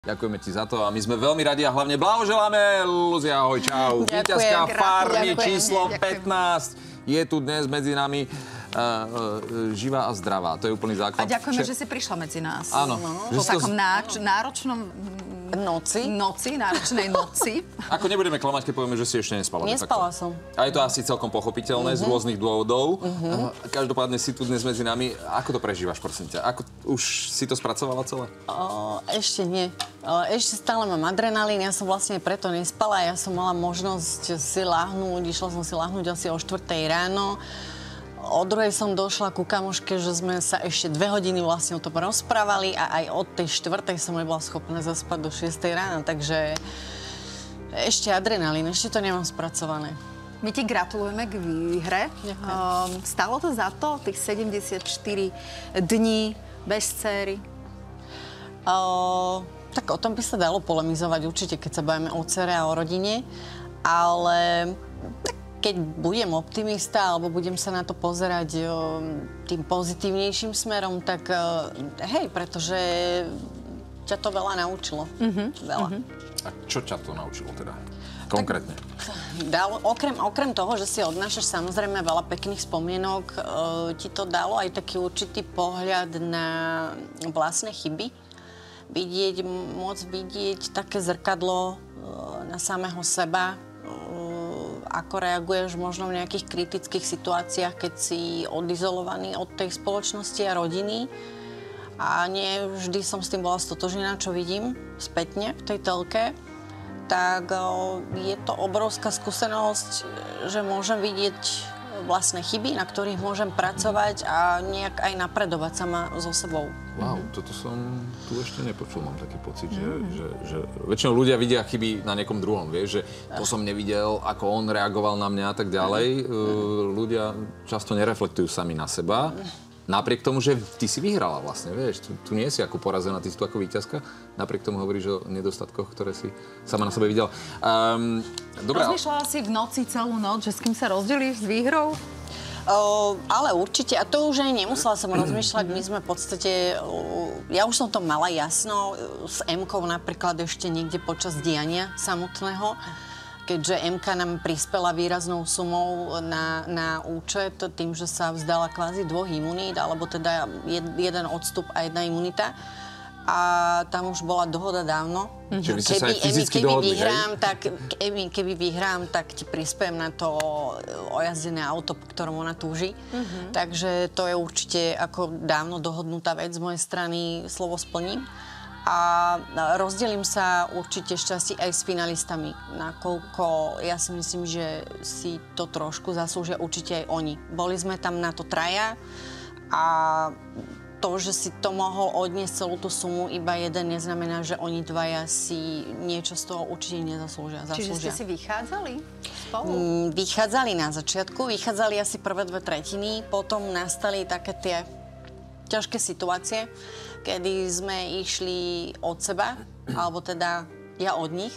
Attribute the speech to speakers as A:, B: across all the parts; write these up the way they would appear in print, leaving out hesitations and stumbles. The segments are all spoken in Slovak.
A: Ďakujeme ti za to a my sme veľmi radi a hlavne blahoželáme. Luzia, ahoj, čau. Víťazka Farmy číslo 15 je tu dnes medzi nami. Živá a zdravá, to je úplný základ.
B: A ďakujeme, že si prišla medzi nás.
A: Áno.
B: Po takom náročnom náročnej noci.
A: Ako nebudeme klamať, keď povieme, že si ešte nespala.
C: Nespala som.
A: A je to asi celkom pochopiteľné z rôznych dôvodov. Každopádne si tu dnes medzi nami. Ako to prežívaš, prosím ťa? Už si to spracovala celé?
C: Ešte nie. Ešte stále mám adrenalín, ja som vlastne preto nespala. Ja som mala možnosť si láhnuť, išla som si láhnuť asi o 4 ráno. O 2 som došla ku kamoške, že sme sa ešte 2 hodiny vlastne o tom rozprávali a aj od tej 4 som nebola schopná zaspať do 6 rána, takže ešte adrenalín, ešte to nemám spracované.
B: My ti gratulujeme k výhre. Stalo to za to, tých 74 dní bez dcéry?
C: Tak o tom by sa dalo polemizovať určite, keď sa bavíme o dcere a o rodine, ale keď budem optimista, alebo budem sa na to pozerať tým pozitívnejším smerom, tak hej, pretože ťa to veľa naučilo. Veľa.
A: A čo ťa to naučilo teda? Konkrétne?
C: Okrem toho, že si odnášaš samozrejme veľa pekných spomienok, ti to dalo aj taký určitý pohľad na vlastné chyby. Môcť vidieť také zrkadlo na samého seba, ako reaguješ možno v nejakých kritických situáciách, keď si odizolovaný od tej spoločnosti a rodiny. A nie vždy som s tým bola stotožnená, čo vidím spätne v tej telke. Tak je to obrovská skúsenosť, že môžem vidieť vlastné chyby, na ktorých môžem pracovať a nejak aj napredovať sama so sebou.
A: Wow, toto som tu ešte nepočul, mám taký pocit, že väčšinou ľudia vidia chyby na niekom druhom, vieš, že to som nevidel, ako on reagoval na mňa a tak ďalej. Ľudia často nereflektujú sami na seba, napriek tomu, že ty si vyhrala vlastne, vieš, tu nie si ako porazená, ty si tu ako víťazka, napriek tomu hovoríš o nedostatkoch, ktoré si sama na sebe videla.
B: Rozmýšľala si v noci celú noc, že s kým sa rozdelíš s výhrou?
C: Ale určite, a to už aj nemusela som rozmýšľať, my sme v podstate, ja už som to mala jasno, s M-kou napríklad ešte niekde počas diania samotného, keďže M-ka nám prispela výraznou sumou na účet tým, že sa vzdala kvázi 2 imunít, alebo teda jeden odstup a 1 imunita. A tam už bola dohoda dávno.
A: Čiže vy ste sa aj fyzicky dohodli,
C: keby vyhrám, tak ti prispiem na to ojazdené auto, po ktorom ona túži. Takže to je určite ako dávno dohodnutá vec z mojej strany, slovo splním. A rozdelím sa určite šťastie aj s finalistami, nakoľko ja si myslím, že si to trošku zaslúžia určite aj oni. Boli sme tam na to traja a to, že si to mohol odniesť celú tú sumu iba jeden, neznamená, že oni dvaja si niečo z toho určite nezaslúžia.
B: Čiže ste si vychádzali spolu?
C: Vychádzali na začiatku, vychádzali asi prvé 2/3, potom nastali také tie ťažké situácie, kedy sme išli od seba, alebo teda ja od nich.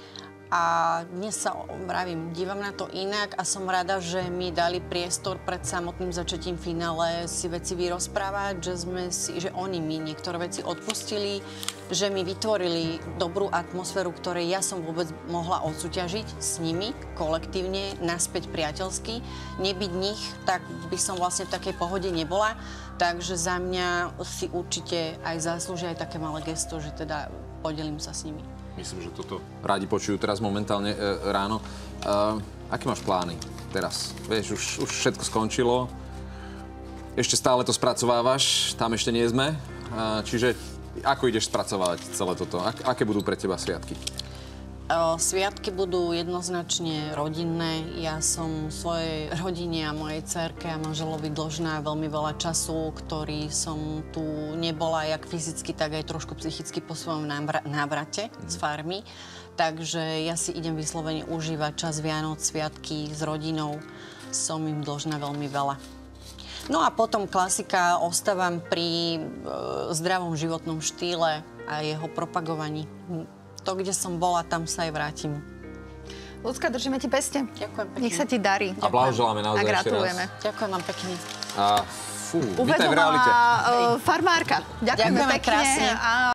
C: A dnes sa dívam na to inak a som rada, že mi dali priestor pred samotným začatím finále si veci vyrozprávať, že oni mi niektoré veci odpustili, že mi vytvorili dobrú atmosféru, ktorej ja som vôbec mohla odsúťažiť s nimi kolektívne, naspäť priateľsky. Nebyť nich, tak by som vlastne v takej pohode nebola. Takže za mňa si určite aj zaslúžia aj také malé gesto, že teda podelím sa s nimi.
A: Myslím, že toto rádi počujú teraz momentálne ráno. Aké máš plány teraz? Vieš, už všetko skončilo. Ešte stále to spracovávaš, tam ešte nie sme. Čiže ako ideš spracovávať celé toto? Aké budú pre teba sviatky?
C: Sviatky budú jednoznačne rodinné. Ja som svojej rodine a mojej dcérke a manželovi dlžná veľmi veľa času, ktorý som tu nebola jak fyzicky, tak aj trošku psychicky po svojom návrate z farmy. Takže ja si idem vyslovene užívať čas Vianoc, sviatky s rodinou. Som im dlžná veľmi veľa. No a potom klasika, ostávam pri zdravom životnom štýle a jeho propagovaní. To, kde som bola, tam sa aj vrátim.
B: Ľudská, držíme ti peste.
C: Ďakujem pekne.
B: Nech sa ti darí.
A: A blahoželáme naozaj ešte raz.
B: A gratulujeme.
C: Ďakujem vám pekne.
A: Vítaj v realite.
B: Farmárka. Ďakujeme pekne.
C: Krásne.